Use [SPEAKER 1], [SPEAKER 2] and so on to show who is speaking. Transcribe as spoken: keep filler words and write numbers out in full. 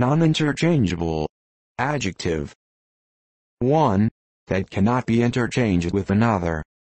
[SPEAKER 1] non-interchangeable. Adjective. one. That cannot be interchanged with another.